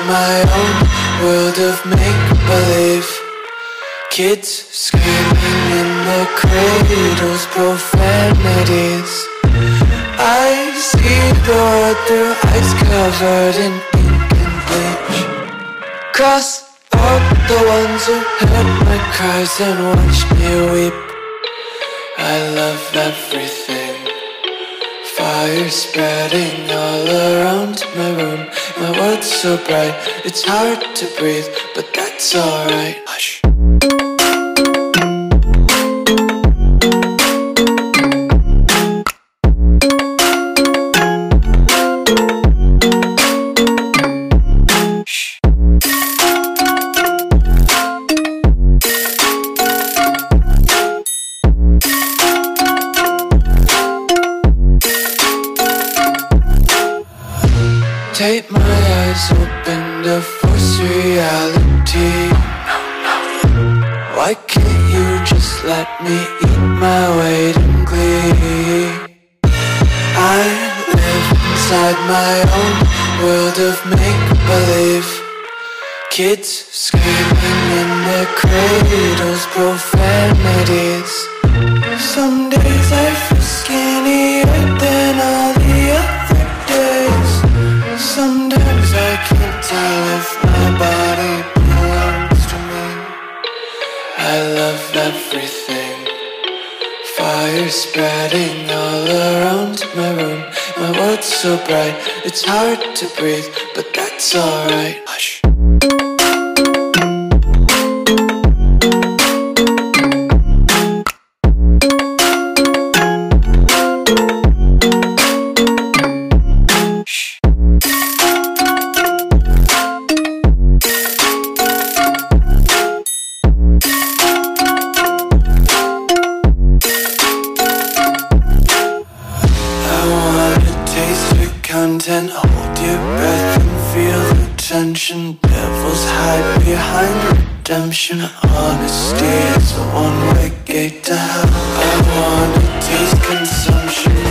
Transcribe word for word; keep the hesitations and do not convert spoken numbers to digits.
my own world of make-believe. Kids screaming in their cradles, profanities. I see the world through eyes covered in ink and bleach. Cross out the ones who heard my cries and watched me weep. I love everything. Fire spreading all around my room. My world's so bright, it's hard to breathe, but that's alright. Hush. Take my eyes open to force reality. Why can't you just let me eat my weight in glee? I live inside my own world of make-believe. Kids screaming in their cradles, profanities. Some days I feel skinnier than all the other days. Sometimes I can't tell if my body belongs to me. I love everything. Fire spreading all around my room. My world's so bright, it's hard to breathe, but that's alright. Hush. Content, hold your breath and feel the tension. Devils hide behind redemption. Honesty is a one-way gate to hell. I wanna taste consumption.